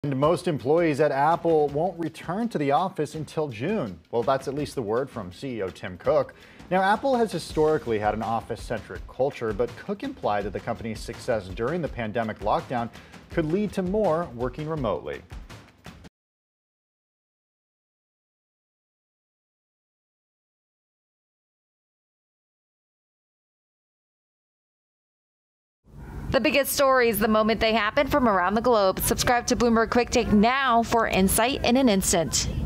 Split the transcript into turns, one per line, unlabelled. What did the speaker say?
And most employees at Apple won't return to the office until June. Well, that's at least the word from CEO Tim Cook. Now, Apple has historically had an office-centric culture, but Cook implied that the company's success during the pandemic lockdown could lead to more working remotely.
The biggest stories the moment they happen from around the globe. Subscribe to Bloomberg Quick Take now for insight in an instant.